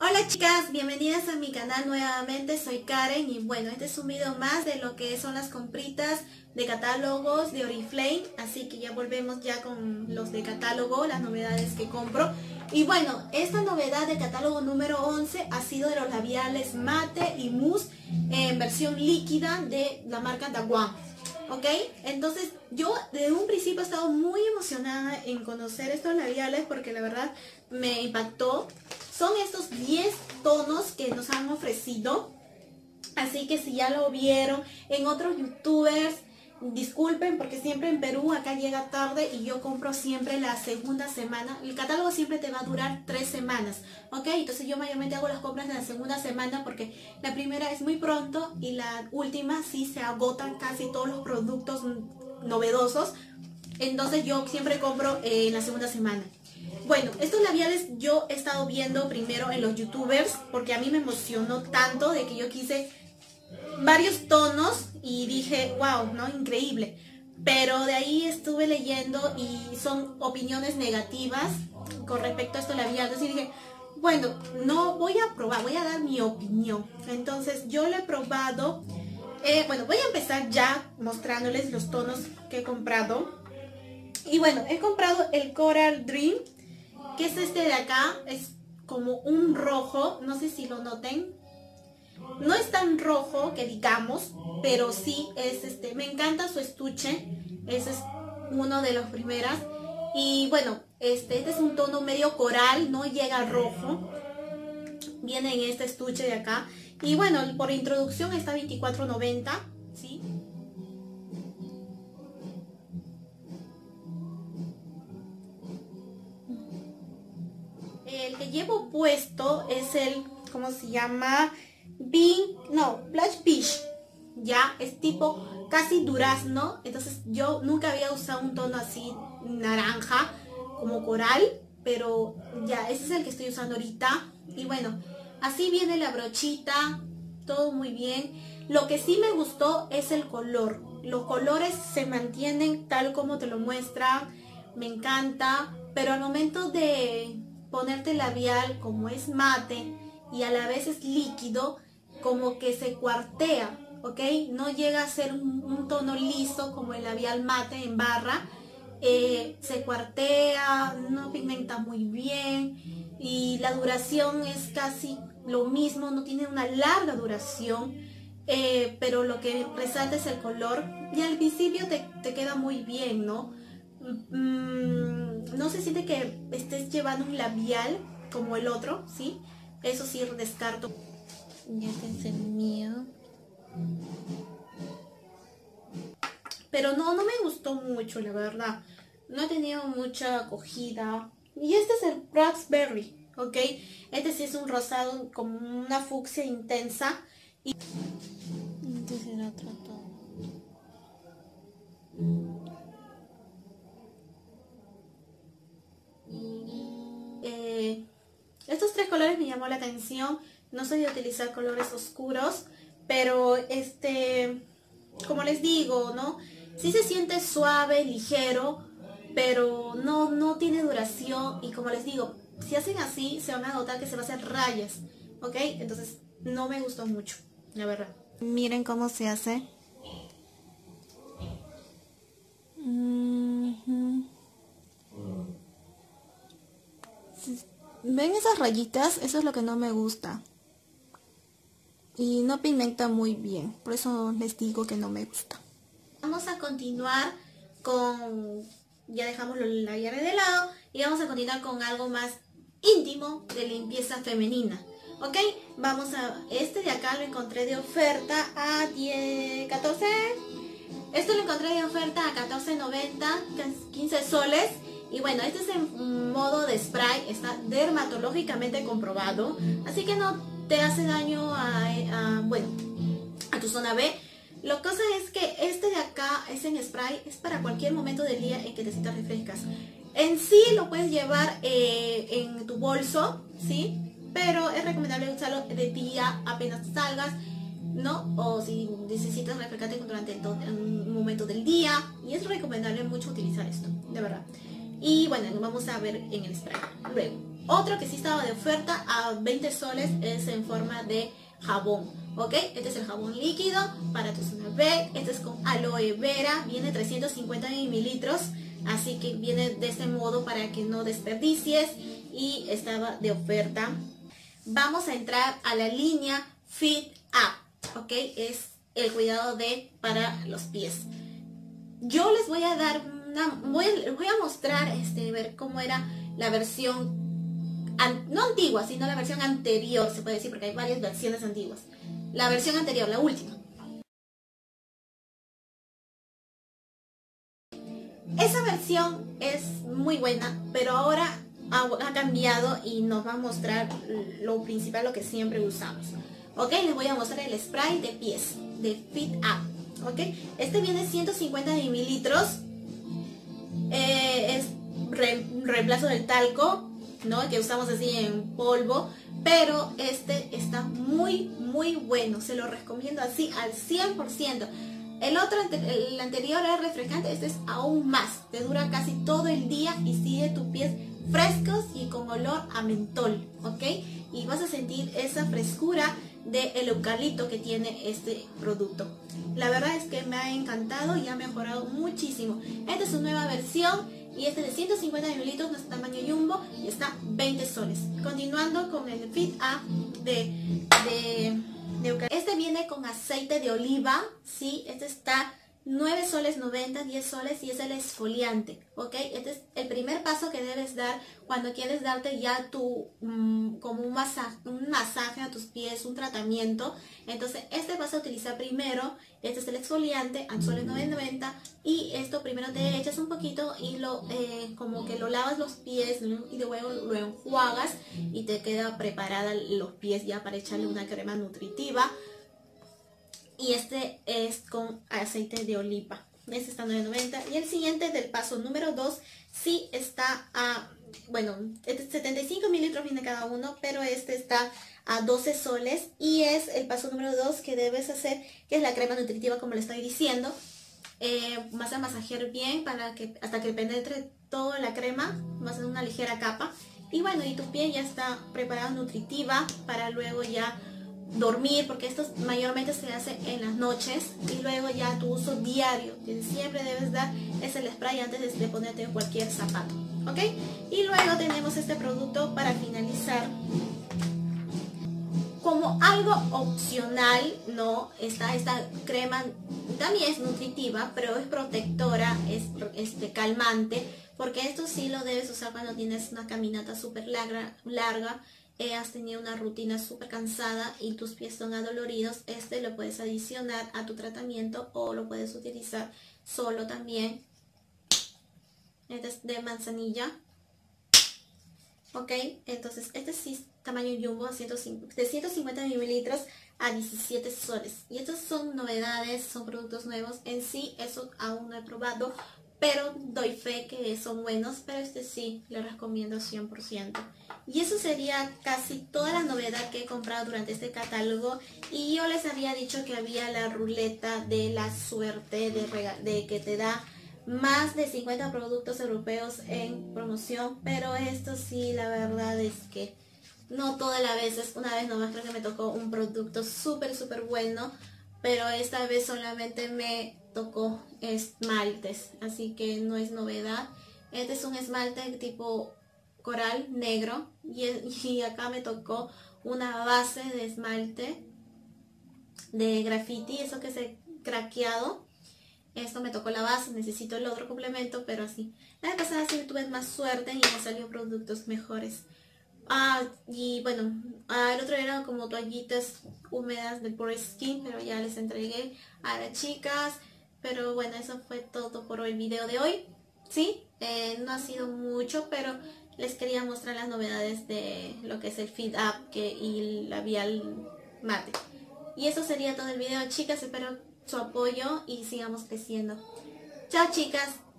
Hola chicas, bienvenidas a mi canal nuevamente, soy Karen y bueno, este es un video más de lo que son las compritas de catálogos de Oriflame, así que ya volvemos ya con los de catálogo, las novedades que compro. Y bueno, esta novedad de catálogo número 11 ha sido de los labiales mate y mousse en versión líquida de la marca Daguan. ¿Ok? Entonces yo desde un principio he estado muy emocionada en conocer estos labiales porque la verdad me impactó. Son estos 10 tonos que nos han ofrecido. Así que si ya lo vieron en otros youtubers, disculpen porque siempre en Perú acá llega tarde y yo compro siempre la segunda semana. El catálogo siempre te va a durar 3 semanas, ¿ok? Entonces yo mayormente hago las compras en la segunda semana porque la primera es muy pronto y la última sí se agotan casi todos los productos novedosos. Entonces yo siempre compro en la segunda semana. Bueno, estos labiales yo he estado viendo primero en los youtubers porque a mí me emocionó tanto de que yo quise varios tonos y dije, wow, ¿no? Increíble. Pero de ahí estuve leyendo y son opiniones negativas con respecto a estos labiales y dije, bueno, no voy a probar, voy a dar mi opinión. Entonces yo lo he probado. Bueno, voy a empezar ya mostrándoles los tonos que he comprado. Y bueno, he comprado el Coral Dream, que es este de acá, es como un rojo, no sé si lo noten. No es tan rojo que digamos, pero sí es me encanta su estuche. Ese es uno de los primeras. Y bueno, este es un tono medio coral, no llega al rojo. Viene en este estuche de acá. Y bueno, por introducción está $24.90, ¿sí? El que llevo puesto es el, ¿cómo se llama? Blush Peach. Ya, es tipo casi durazno. Entonces yo nunca había usado un tono así naranja, como coral. Pero ya, ese es el que estoy usando ahorita. Y bueno, así viene la brochita. Todo muy bien. Lo que sí me gustó es el color. Los colores se mantienen tal como te lo muestran. Me encanta. Pero al momento de ponerte el labial, como es mate y a la vez es líquido, como que se cuartea, ¿ok? No llega a ser un tono liso como el labial mate en barra. Se cuartea, no pigmenta muy bien y la duración es casi lo mismo, no tiene una larga duración, pero lo que resalta es el color y al principio te queda muy bien, ¿no? No se siente que estés llevando un labial como el otro, ¿sí? Eso sí descarto. Ya este es el mío. Pero no me gustó mucho, la verdad. No he tenido mucha acogida. Y este es el Raspberry, ¿ok? Este sí es un rosado como una fucsia intensa. Y este es el otro tono. Estos tres colores me llamó la atención. No soy de utilizar colores oscuros, pero como les digo, ¿no? Sí se siente suave, ligero, pero no tiene duración. Y como les digo, si hacen así, se van a notar que se va a hacer rayas, ¿ok? Entonces no me gustó mucho, la verdad. Miren cómo se hace. ¿Ven esas rayitas? Eso es lo que no me gusta. Y no pigmenta muy bien. Por eso les digo que no me gusta. Vamos a continuar con... Ya dejamos los labiales de lado. Y vamos a continuar con algo más íntimo de limpieza femenina. ¿Ok? Vamos a... Este de acá lo encontré de oferta a 14... Esto lo encontré de oferta a $14.90, 15 soles. Y bueno, este es en modo de spray, está dermatológicamente comprobado, así que no te hace daño a tu zona B. La cosa es que este de acá es en spray, es para cualquier momento del día en que te sientas refrescas. En sí lo puedes llevar en tu bolso, ¿sí? Pero es recomendable usarlo de día apenas salgas, ¿no? O si necesitas refrescarte durante un momento del día. Y es recomendable mucho utilizar esto, de verdad. Y bueno, lo vamos a ver en el spray luego. Otro que sí estaba de oferta a 20 soles es en forma de jabón, ¿ok? Este es el jabón líquido para tu zona B. Este es con aloe vera, viene 350 mililitros, así que viene de este modo para que no desperdicies y estaba de oferta. Vamos a entrar a la línea Fit Up, ¿ok? Es el cuidado para los pies. Yo les voy a dar voy a mostrar, ver cómo era la versión no antigua, sino la versión anterior, se puede decir, porque hay varias versiones antiguas. La versión anterior, la última. Esa versión es muy buena, pero ahora ha cambiado y nos va a mostrar lo principal, lo que siempre usamos. Ok, les voy a mostrar el spray de pies, de Fit Up. Ok, este viene 150 mililitros. Es reemplazo del talco, ¿no? Que usamos así en polvo, pero este está muy bueno, se lo recomiendo así al 100%. El anterior era refrescante, este es aún más, te dura casi todo el día y sigue tus pies frescos y con olor a mentol, ¿ok? Y vas a sentir esa frescura del eucalipto que tiene este producto. La verdad es que me ha encantado y ha mejorado muchísimo. Esta es su nueva versión y este de 150 mililitros, no es tamaño jumbo y está 20 soles. Continuando con el Fit Up de eucalipto. Este viene con aceite de oliva, ¿sí? Este está 9 soles 90, 10 soles y es el exfoliante, ¿ok? Este es el primer paso que debes dar cuando quieres darte ya como un masaje a tus pies, un tratamiento. Entonces este vas a utilizar primero, este es el exfoliante, a soles 90 y esto primero te echas un poquito y como que lo lavas los pies y luego lo enjuagas y te queda preparada los pies ya para echarle una crema nutritiva. Y este es con aceite de oliva. Este está a 9.90. Y el siguiente del paso número 2 sí está a, bueno, 75 mililitros viene cada uno, pero este está a 12 soles. Y es el paso número 2 que debes hacer, que es la crema nutritiva, como le estoy diciendo. Vas a masajear bien para que hasta que penetre toda la crema. Vas a hacer una ligera capa. Y bueno, y tu piel ya está preparada nutritiva para luego ya dormir, porque esto mayormente se hace en las noches y luego ya tu uso diario que siempre debes dar es el spray antes de ponerte cualquier zapato, ¿ok? Y luego tenemos este producto para finalizar como algo opcional, ¿no? Esta crema también es nutritiva, pero es protectora, es calmante, porque esto sí lo debes usar cuando tienes una caminata súper larga, has tenido una rutina súper cansada y tus pies son adoloridos. Este lo puedes adicionar a tu tratamiento o lo puedes utilizar solo también. Este es de manzanilla, ok. Entonces este sí es tamaño jumbo, de 150 mililitros a 17 soles. Y estas son novedades, son productos nuevos. En sí eso aún no he probado, pero doy fe que son buenos, pero este sí le recomiendo 100%. Y eso sería casi toda la novedad que he comprado durante este catálogo. Y yo les había dicho que había la ruleta de la suerte, de que te da más de 50 productos europeos en promoción, pero esto sí, la verdad es que no todas las veces. Una vez nomás creo que me tocó un producto súper bueno, pero esta vez solamente me tocó esmaltes, así que no es novedad. Este es un esmalte tipo coral negro y acá me tocó una base de esmalte de graffiti, eso que se craqueado. Esto me tocó la base, necesito el otro complemento, pero así. La vez pasada sí tuve más suerte y me salió productos mejores. Y bueno, el otro era como toallitas húmedas del Pure Skin, pero ya les entregué a las chicas. Pero bueno, eso fue todo por el video de hoy. Sí, no ha sido mucho, pero les quería mostrar las novedades de lo que es el Fit Up y el labial mate. Y eso sería todo el video, chicas. Espero su apoyo y sigamos creciendo. Chao, chicas.